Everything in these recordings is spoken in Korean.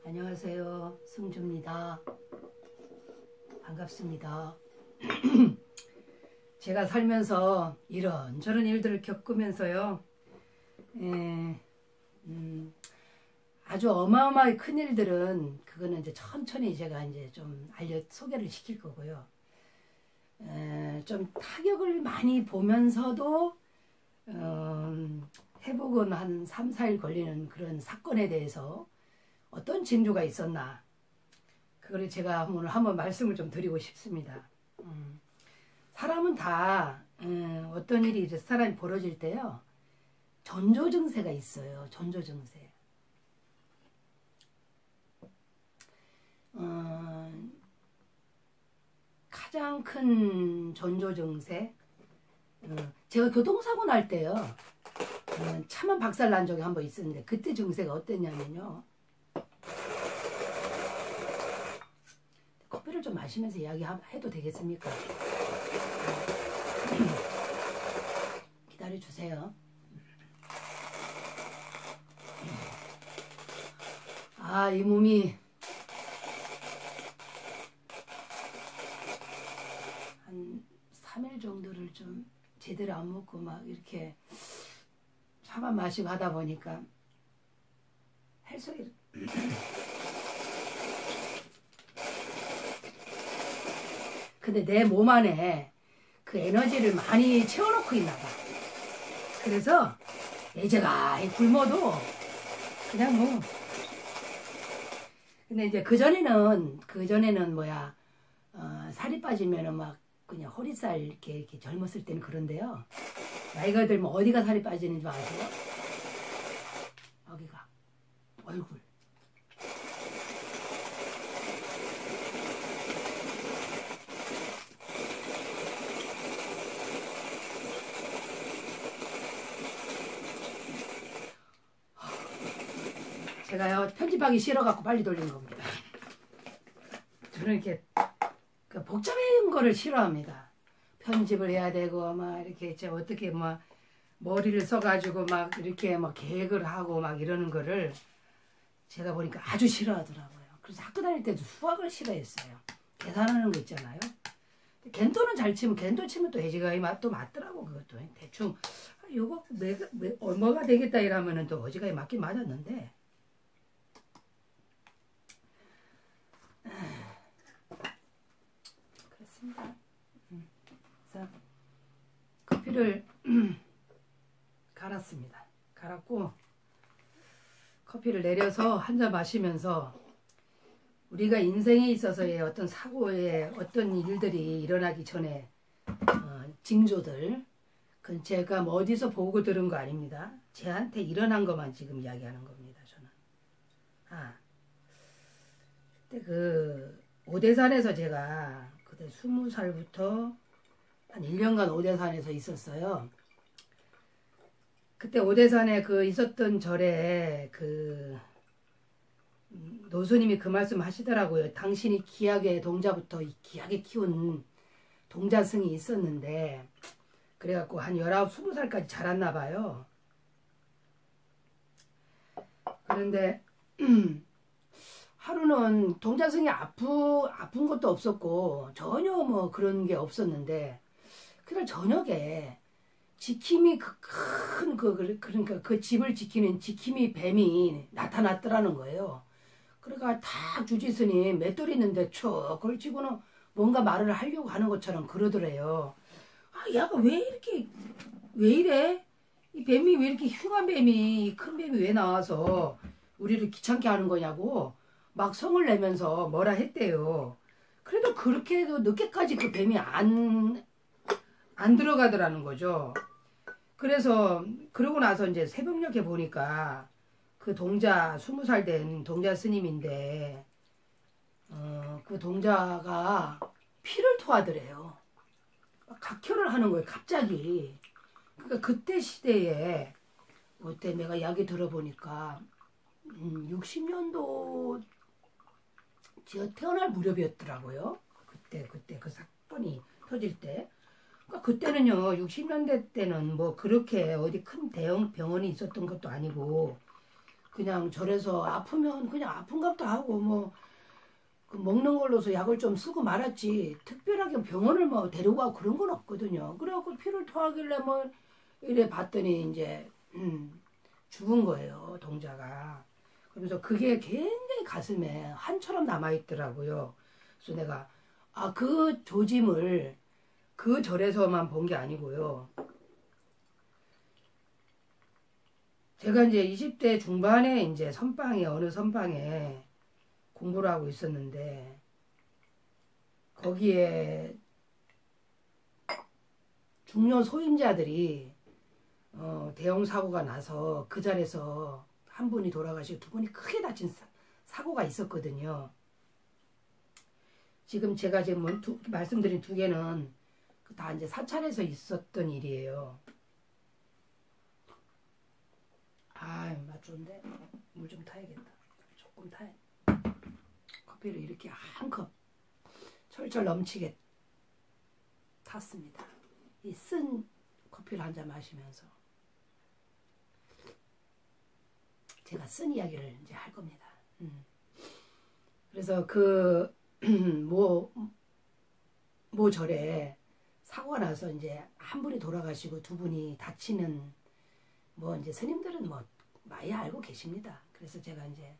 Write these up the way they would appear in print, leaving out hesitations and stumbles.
안녕하세요. 승주입니다. 반갑습니다. 제가 살면서 이런저런 일들을 겪으면서요. 아주 어마어마하게 큰 일들은 그거는 이제 천천히 제가 이제 좀 소개를 시킬 거고요. 좀 타격을 많이 보면서도 회복은 한 3, 4일 걸리는 그런 사건에 대해서 어떤 징조가 있었나, 그걸 제가 오늘 한번 말씀을 좀 드리고 싶습니다. 사람은 다 어떤 일이 사람이 벌어질 때요, 전조 증세가 있어요. 전조 증세. 가장 큰 전조 증세, 제가 교통사고 날 때요, 차만 박살 난 적이 한 번 있었는데, 그때 증세가 어땠냐면요, 커피를 좀 마시면서 이야기해도 되겠습니까? 기다려주세요. 이 몸이 한 3일 정도를 좀 제대로 안 먹고 막 이렇게 차만 마시고 하다 보니까 헬스를 근데 내 몸 안에 그 에너지를 많이 채워놓고 있나 봐. 그래서 제가 굶어도 그냥 뭐, 근데 이제 그전에는 뭐야, 살이 빠지면은 막 그냥 허리살 이렇게 젊었을 때는 그런데요, 나이가 들면 어디가 살이 빠지는 줄 아세요? 여기가 얼굴. 제가요, 편집하기 싫어갖고 빨리 돌린 겁니다. 저는 이렇게 복잡한 거를 싫어합니다. 편집을 해야 되고 막 이렇게 어떻게 막 머리를 써가지고 막 이렇게 막 계획을 하고 막 이러는 거를 제가 보니까 아주 싫어하더라고요. 그래서 학교 다닐 때도 수학을 싫어했어요. 계산하는 거 있잖아요. 겐토는 잘 치면, 겐토 치면 또 어지간히 또 맞더라고. 그것도 대충 요거 뭐가 되겠다 이러면은 또 어지간히 맞긴 맞았는데, 그렇습니다. 그래서 커피를 갈았습니다. 갈았고 커피를 내려서 한 잔 마시면서 우리가 인생에 있어서의 어떤 사고에 어떤 일들이 일어나기 전에 징조들, 그건 제가 뭐 어디서 보고 들은 거 아닙니다. 제한테 일어난 것만 지금 이야기하는 겁니다. 저는. 그때 그 오대산에서 제가 그때 20살부터 한 1년간 오대산에서 있었어요. 그때 오대산에 있었던 절에 노수님이 그 말씀 하시더라고요. 당신이 귀하게 동자부터 귀하게 키운 동자승이 있었는데, 그래갖고 한 19, 20살까지 자랐나 봐요. 그런데 하루는 동자승이 아픈 것도 없었고 전혀 뭐 그런 게 없었는데, 그날 저녁에 지킴이 그러니까 그 집을 지키는 지킴이 뱀이 나타났더라는 거예요. 그러니까 탁 주지스니 맷돌 있는데 쭉 걸치고는 뭔가 말을 하려고 하는 것처럼 그러더래요. 얘가 왜 이래? 이 뱀이 왜 이렇게 흉한 뱀이, 큰 뱀이 왜 나와서 우리를 귀찮게 하는 거냐고 막 성을 내면서 뭐라 했대요. 그래도 그렇게 해도 늦게까지 그 뱀이 안 들어가더라는 거죠. 그래서 그러고 나서 이제 새벽녘에 보니까 그 동자 20살 된 동자 스님인데 그 동자가 피를 토하더래요. 각혈을 하는 거예요, 갑자기. 그러니까 그때 시대에 그때 내가 이야기 들어보니까 60년도 제가 태어날 무렵이었더라고요. 그때 그 사건이 터질 때. 그러니까 그때는요, 60년대 때는 뭐 그렇게 어디 큰 대형 병원이 있었던 것도 아니고, 그냥 절에서 아프면 그냥 아픈 것도 하고 뭐 그 먹는 걸로서 약을 좀 쓰고 말았지 특별하게 병원을 뭐 데리고 가고 그런 건 없거든요. 그래갖고 피를 토하길래 뭐 이래 봤더니 이제 죽은 거예요, 동자가. 그래서 그게 굉장히 가슴에 한처럼 남아있더라고요. 그래서 내가 그 조짐을 그 절에서만 본 게 아니고요. 제가 이제 20대 중반에 이제 어느 선방에 공부를 하고 있었는데, 거기에 중요 소임자들이 대형 사고가 나서 그 자리에서 한 분이 돌아가시고 두 분이 크게 다친 사고가 있었거든요. 지금 제가 지금 말씀드린 두 개는 다 이제 사찰에서 있었던 일이에요. 맛 좋은데 물 좀 타야겠다. 조금 타야. 커피를 이렇게 한 컵 철철 넘치게 탔습니다. 이 쓴 커피를 한 잔 마시면서 제가 쓴 이야기를 이제 할 겁니다. 그래서 그 모 절에 사고가 나서 이제 한 분이 돌아가시고 두 분이 다치는 뭐 이제 스님들은 뭐 많이 알고 계십니다. 그래서 제가 이제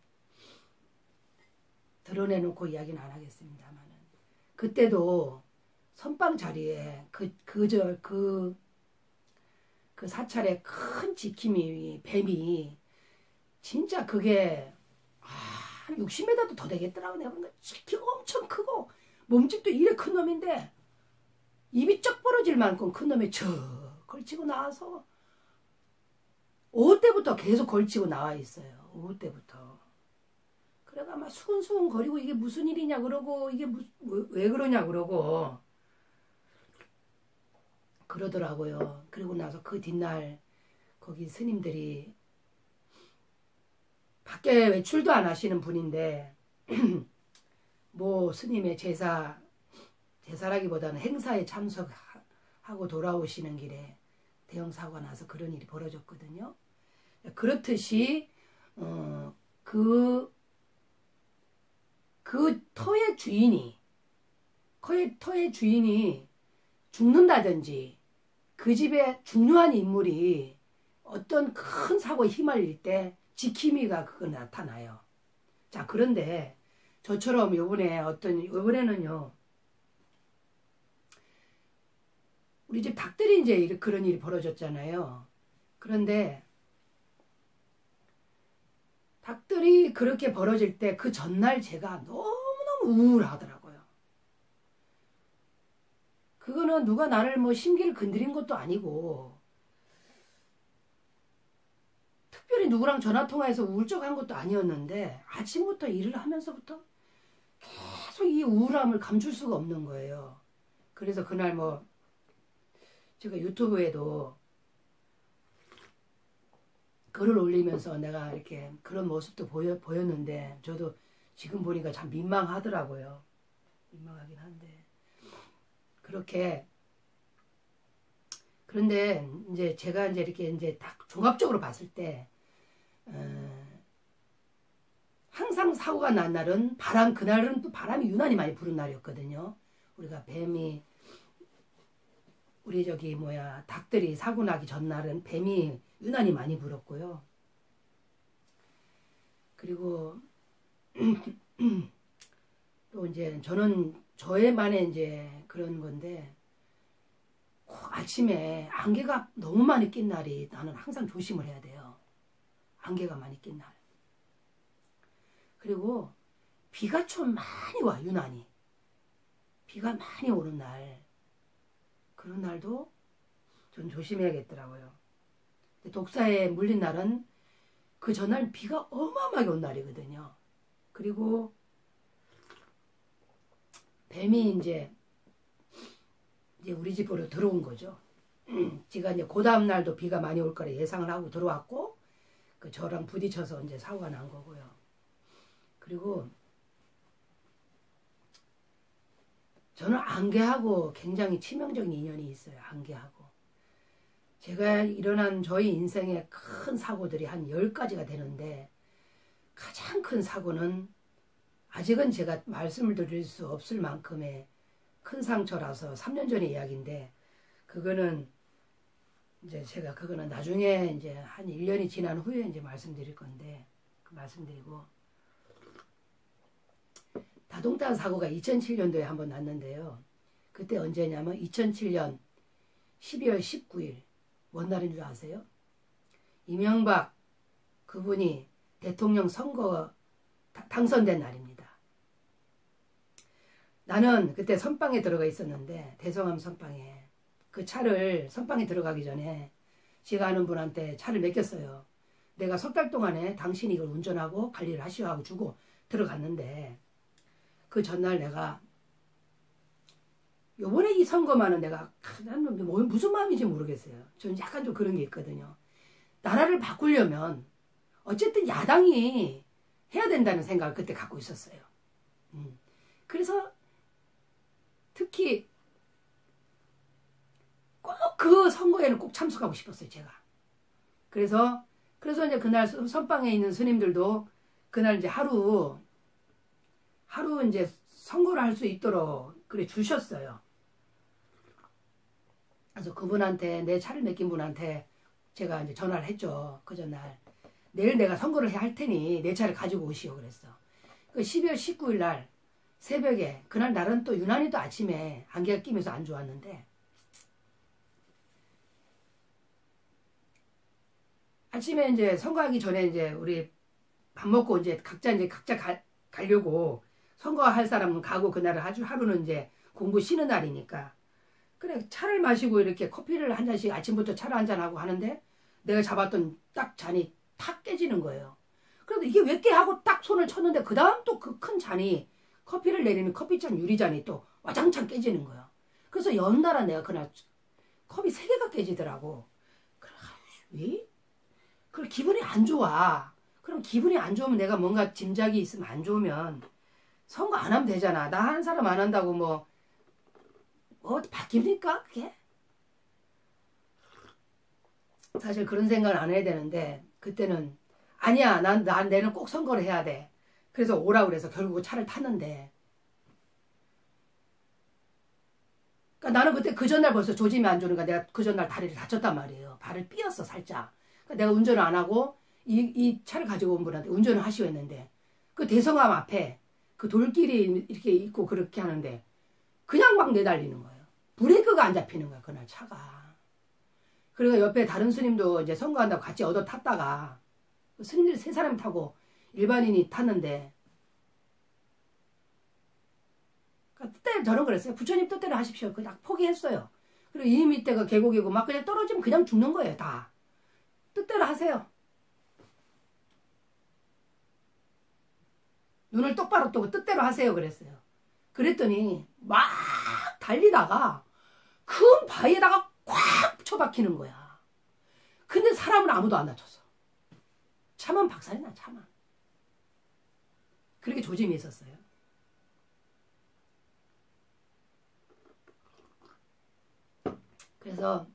드러내놓고 이야기는 안 하겠습니다만은 그때도 선방 자리에 그 사찰에 큰 지킴이 뱀이 진짜 그게 한 60m도 더 되겠더라고. 내가 보니까 지키가 엄청 크고 몸집도 이래 큰 놈인데 입이 쩍 벌어질 만큼 큰 놈이 저 걸치고 나와서 오후 때부터 계속 걸치고 나와 있어요. 오후 때부터. 그래가 막 수근수근 거리고 이게 무슨 일이냐 그러고 이게 왜 그러냐 그러고 그러더라고요. 그리고 나서 그 뒷날 거기 스님들이 밖에 외출도 안 하시는 분인데 뭐 스님의 제사라기보다는 행사에 참석하고 돌아오시는 길에 대형 사고가 나서 그런 일이 벌어졌거든요. 그렇듯이 그 터의 주인이 죽는다든지 그 집에 중요한 인물이 어떤 큰 사고에 휘말릴 때 지킴이가 그거 나타나요. 자, 그런데 저처럼 요번에는요, 우리 집 닭들이 이제 그런 일이 벌어졌잖아요. 그런데 닭들이 그렇게 벌어질 때 그 전날 제가 너무너무 우울하더라고요. 그거는 누가 나를 뭐 심기를 건드린 것도 아니고 특별히 누구랑 전화통화해서 우울적한 것도 아니었는데 아침부터 일을 하면서부터 계속 이 우울함을 감출 수가 없는 거예요. 그래서 그날 뭐 제가 유튜브에도 글을 올리면서 내가 이렇게 그런 모습도 보였는데 저도 지금 보니까 참 민망하더라고요. 민망하긴 한데 그런데 이제 제가 이제 이렇게 이제 딱 종합적으로 봤을 때 항상 사고가 난 날은 그날은 또 바람이 유난히 많이 부는 날이었거든요. 우리가 닭들이 사고 나기 전날은 뱀이 유난히 많이 불었고요. 그리고 또 이제 저는 저의만의 이제 그런 건데 아침에 안개가 너무 많이 낀 날이 나는 항상 조심을 해야 돼요. 안개가 많이 낀 날. 그리고 비가 좀 많이 와, 유난히. 비가 많이 오는 날. 그런 날도 좀 조심해야겠더라고요. 독사에 물린 날은 그 전날 비가 어마어마하게 온 날이거든요. 그리고 뱀이 이제 우리 집으로 들어온 거죠. 제가 이제 그 다음 날도 비가 많이 올 거라 예상을 하고 들어왔고 저랑 부딪혀서 이제 사고가 난 거고요. 그리고 저는 안개하고 굉장히 치명적인 인연이 있어요. 안개하고. 제가 일어난 저희 인생의 큰 사고들이 한 10가지가 되는데 가장 큰 사고는 아직은 제가 말씀을 드릴 수 없을 만큼의 큰 상처라서 3년 전의 이야기인데, 그거는 이제 제가 그거는 나중에 이제 한 1년이 지난 후에 이제 말씀드릴 건데, 말씀드리고, 다동탄 사고가 2007년도에 한번 났는데요. 그때 언제냐면 2007년 12월 19일 뭔 날인 줄 아세요? 이명박 그분이 대통령 선거 당선된 날입니다. 나는 그때 선방에 들어가 있었는데, 대성함 선방에, 그 차를 선방에 들어가기 전에 제가 아는 분한테 차를 맡겼어요. 내가 석 달 동안에 당신이 이걸 운전하고 관리를 하시오 하고 주고 들어갔는데, 그 전날 내가 요번에 이 선거만은 내가 무슨 마음인지 모르겠어요. 저는 약간 좀 그런 게 있거든요. 나라를 바꾸려면 어쨌든 야당이 해야 된다는 생각을 그때 갖고 있었어요. 그래서 특히 꼭 그 선거에는 꼭 참석하고 싶었어요, 제가. 그래서 이제 그날 선방에 있는 스님들도 그날 이제 하루 이제 선거를 할 수 있도록 그래 주셨어요. 그래서 그분한테, 내 차를 맡긴 분한테 제가 이제 전화를 했죠. 그 전날. 내일 내가 선거를 할 테니 내 차를 가지고 오시오 그랬어. 그 12월 19일 날 새벽에, 그날 날은 또 유난히 또 아침에 안개가 끼면서 안 좋았는데, 아침에 이제 선거하기 전에 이제 우리 밥 먹고 이제 각자 가려고, 선거할 사람은 가고 그날은 하루는 이제 공부 쉬는 날이니까. 그래, 차를 마시고 이렇게 커피를 한 잔씩 아침부터 차를 한 잔하고 하는데, 내가 잡았던 딱 잔이 탁 깨지는 거예요. 그래도 이게 왜 깨 하고 딱 손을 쳤는데, 그 다음 또 그 큰 잔이, 커피를 내리는 커피잔 유리잔이 또 와장창 깨지는 거예요. 그래서 연달아 내가 그날 컵이 3개가 깨지더라고. 그래, 왜? 그럼 기분이 안 좋아. 그럼 기분이 안 좋으면, 내가 뭔가 짐작이 있으면 안 좋으면 선거 안 하면 되잖아. 나 한 사람 안 한다고 뭐 바뀝니까 그게? 사실 그런 생각을 안 해야 되는데, 그때는 아니야, 내는 꼭 선거를 해야 돼. 그래서 오라고 그래서 결국 차를 탔는데, 그러니까 나는 그때 그 전날 벌써 조짐이 안 좋으니까 내가 그 전날 다리를 다쳤단 말이에요. 발을 삐었어 살짝. 그러니까 내가 운전을 안 하고 이 차를 가지고 온 분한테 운전을 하시오 했는데, 그 대성함 앞에 그 돌길이 이렇게 있고 그렇게 하는데 그냥 막 내달리는 거예요. 브레이크가 안 잡히는 거야 그날 차가. 그리고 옆에 다른 스님도 이제 선거한다고 같이 얻어 탔다가, 스님들이 3사람 타고 일반인이 탔는데, 그러니까 뜻대로 저는 그랬어요. 부처님 뜻대로 하십시오. 그냥 포기했어요. 그리고 이 밑에가 계곡이고 막 그냥 떨어지면 그냥 죽는 거예요. 다 뜻대로 하세요. 눈을 똑바로 뜨고 뜻대로 하세요 그랬어요. 그랬더니 막 달리다가 큰 바위에다가 콱 쳐박히는 거야. 근데 사람은 아무도 안 다쳤어. 차만 박살나, 차만. 그렇게 조짐이 있었어요. 그래서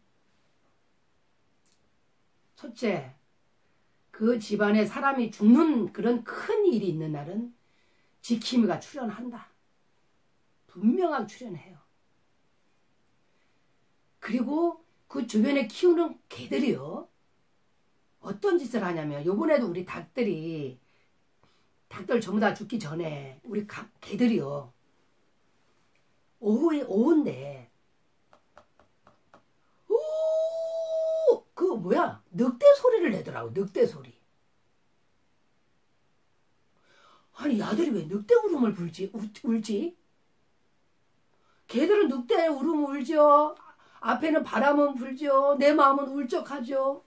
첫째, 그 집안에 사람이 죽는 그런 큰 일이 있는 날은 지킴이가 출연한다. 분명하게 출연해요. 그리고 그 주변에 키우는 개들이요, 어떤 짓을 하냐면, 요번에도 우리 닭들 전부 다 죽기 전에 우리 개들이요, 오후인데 그 뭐야, 늑대 소리를 내더라고. 늑대 소리. 아니, 야들이 왜 늑대 울음을 울지? 개들은 늑대 울음 울죠. 앞에는 바람은 불죠. 내 마음은 울적하죠.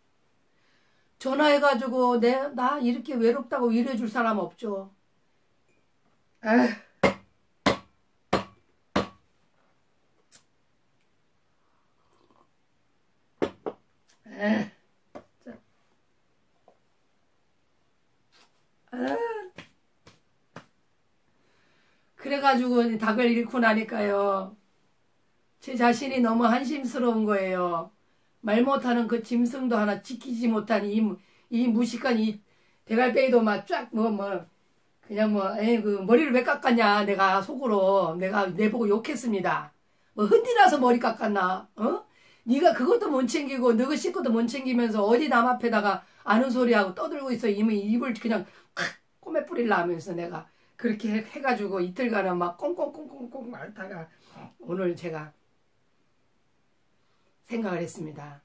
전화해가지고 나 이렇게 외롭다고 위로해줄 사람 없죠. 에휴. 그래가지고 닭을 잃고 나니까요, 제 자신이 너무 한심스러운 거예요. 말 못하는 그 짐승도 하나 지키지 못한 이 무식한 이 대갈뱅이도 막 쫙 그냥 에이, 그 머리를 왜 깎았냐, 내가 속으로 내가 내보고 욕했습니다. 뭐 흔들어서 머리 깎았나? 어? 네가 그것도 못 챙기고 너가 씻고도 못 챙기면서 어디 남 앞에다가 아는 소리하고 떠들고 있어. 이미 입을 그냥 꼬매 뿌릴라 하면서 내가 그렇게 해가지고 이틀간은 막 꽁꽁꽁꽁꽁 앓다가 오늘 제가 생각을 했습니다.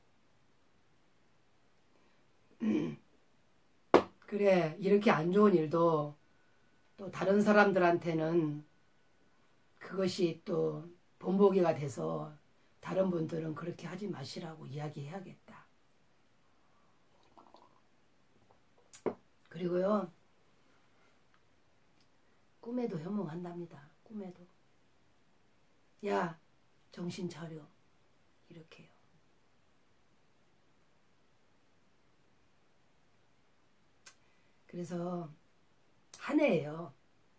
그래, 이렇게 안 좋은 일도 또 다른 사람들한테는 그것이 또 본보기가 돼서 다른 분들은 그렇게 하지 마시라고 이야기해야겠다. 그리고요, 꿈에도 현몽한답니다. 꿈에도. 야, 정신 차려. 이렇게요. 그래서 한 해예요.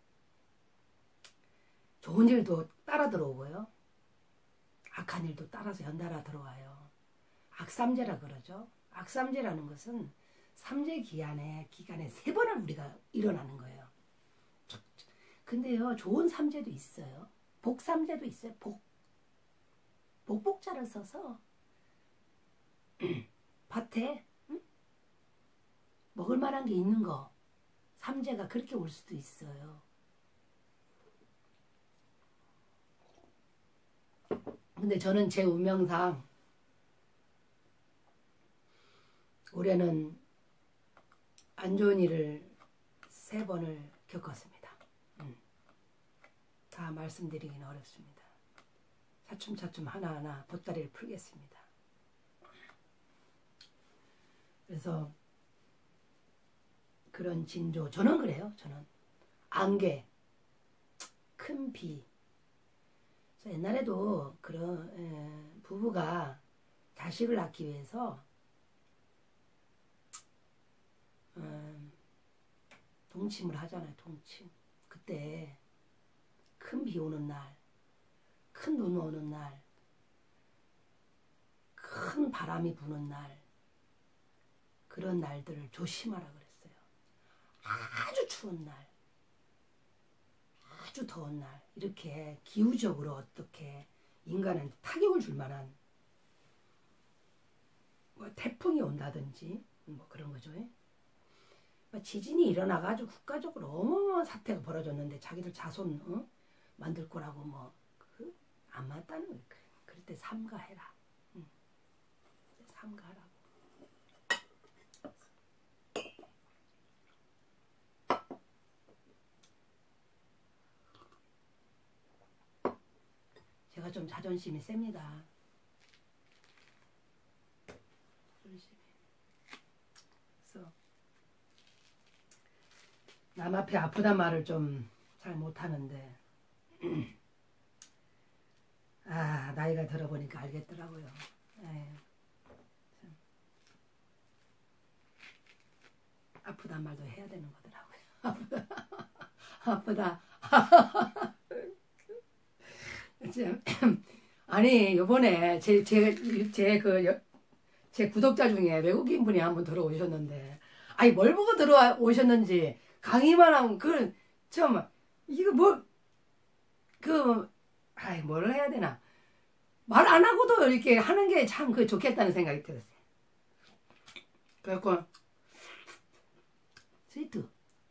좋은 일도 따라 들어오고요. 악한 일도 따라서 연달아 들어와요. 악삼재라 그러죠. 악삼재라는 것은 삼재 기간에 3번을 우리가 일어나는 거예요. 근데요, 좋은 삼재도 있어요. 복삼재도 있어요. 복복자를 써서 밭에 먹을 만한 게 있는 거, 삼재가 그렇게 올 수도 있어요. 근데 저는 제 운명상 올해는 안 좋은 일을 3번을 겪었습니다. 다 말씀드리기는 어렵습니다. 차츰차츰 하나하나 보따리를 풀겠습니다. 그래서 그런 징조, 저는 그래요. 저는 안개, 큰 비. 옛날에도 그런 부부가 자식을 낳기 위해서 동침을 하잖아요. 동침. 그때 큰 비 오는 날, 큰 눈 오는 날, 큰 바람이 부는 날, 그런 날들을 조심하라 그랬어요. 아주 추운 날, 아주 더운 날, 이렇게 기후적으로 어떻게 인간한테 타격을 줄 만한 뭐 태풍이 온다든지 뭐 그런 거죠. 지진이 일어나가지고 국가적으로 어마어마한 사태가 벌어졌는데 자기들 자손 만들 거라고 안 맞다는 거예요. 그럴 때 삼가해라. 삼가하라고. 제가 좀 자존심이 셉니다. 그래서 남 앞에 아프단 말을 좀 잘 못하는데 나이가 들어보니까 알겠더라고요. 아프단 말도 해야 되는 거더라고요. 아프다. 아니, 요번에 제 구독자 중에 외국인 분이 한 분 들어오셨는데, 아니, 뭘 보고 들어오셨는지, 강의만 하면, 이거 뭘 해야 되나. 말 안 하고도 이렇게 하는 게 참 좋겠다는 생각이 들었어요. 그래갖고, 스위트.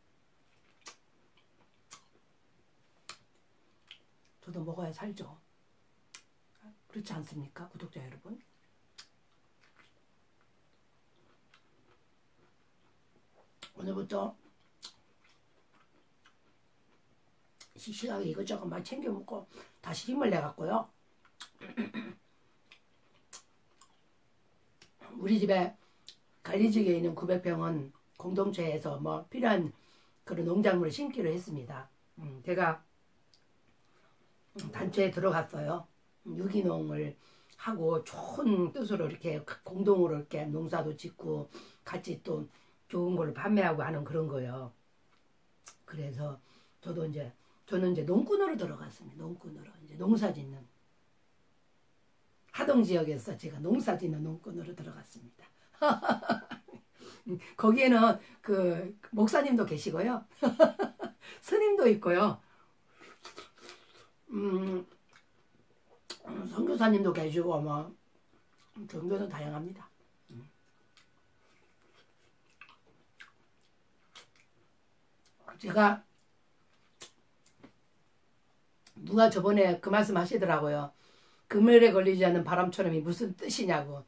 저도 먹어야 살죠. 그렇지 않습니까? 구독자 여러분. 오늘부터 씩씩하게 이것저것 막 챙겨 먹고 다시 힘을 내갖고요. 우리 집에 관리직에 있는 900평은 공동체에서 필요한 그런 농작물을 심기로 했습니다. 제가 단체에 들어갔어요. 유기농을 하고 좋은 뜻으로 이렇게 공동으로 이렇게 농사도 짓고 같이 또 좋은 걸로 판매하고 하는 그런 거예요. 그래서 저는 이제 농꾼으로 들어갔습니다. 농꾼으로 이제 농사 짓는 하동 지역에서 제가 농사 짓는 농꾼으로 들어갔습니다. 거기에는 그 목사님도 계시고요. 스님도 있고요. 선교사님도 계시고 뭐 종교는 다양합니다. 제가 누가 저번에 그 말씀 하시더라고요. 그물에 걸리지 않는 바람처럼이 무슨 뜻이냐고.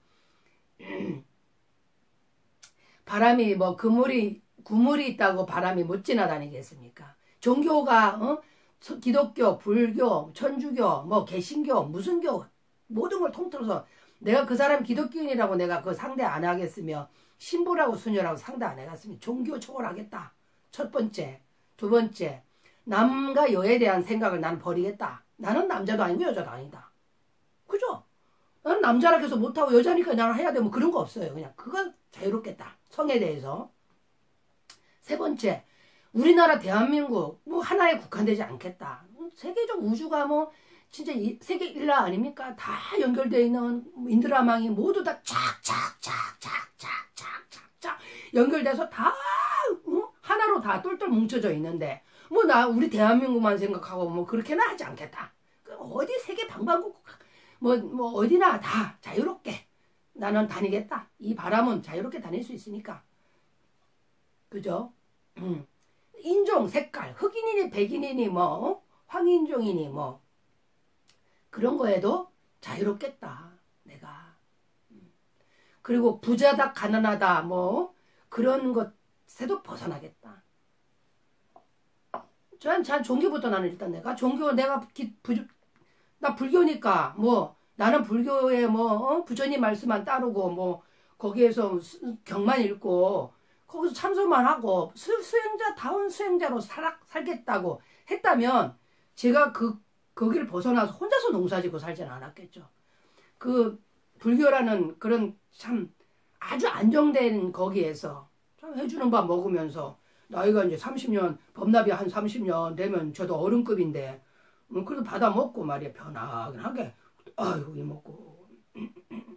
바람이 뭐 그물이 있다고 바람이 못 지나다니겠습니까? 종교가 기독교, 불교, 천주교, 뭐 개신교, 무슨 교 모든 걸 통틀어서 내가 그 사람 기독교인이라고 내가 그 상대 안 하겠으며 신부라고 수녀라고 상대 안 해갔으면 종교 초월하겠다. 첫 번째. 두 번째. 남과 여에 대한 생각을 나는 버리겠다. 나는 남자도 아니고 여자도 아니다. 그죠? 나는 남자라 해서 못하고 여자니까 나는 해야 되면 그런 거 없어요. 그냥 그건 자유롭겠다. 성에 대해서. 세 번째. 우리나라 대한민국 뭐 하나에 국한되지 않겠다. 세계적 우주가 뭐 진짜 세계 일라 아닙니까? 다 연결되어 있는 인드라망이 모두 다 착착착착착착착 연결돼서 다 하나로 다 똘똘 뭉쳐져 있는데 뭐 우리 대한민국만 생각하고 뭐 그렇게는 하지 않겠다. 어디 세계 방방곡곡 뭐 어디나 다 자유롭게 나는 다니겠다. 이 바람은 자유롭게 다닐 수 있으니까. 그죠? 인종, 색깔, 흑인이니 백인이니 뭐 황인종이니 뭐 그런 거에도 자유롭겠다. 내가. 그리고 부자다 가난하다 뭐 그런 것에도 벗어나겠다. 전 종교부터 나는 일단 내가 나 불교니까 뭐 나는 불교에 뭐 부처님 말씀만 따르고 뭐 거기에서 경만 읽고 거기서 참선만 하고 수행자다운 수행자로 살겠다고 했다면 제가 거기를 벗어나서 혼자서 농사짓고 살지는 않았겠죠. 그 불교라는 그런 참 아주 안정된 거기에서 참 해주는 밥 먹으면서 나이가 이제 30년 법납이 한 30년 되면 저도 어른급인데 그래도 받아 먹고 말이야 편안하게 아이고 이 먹고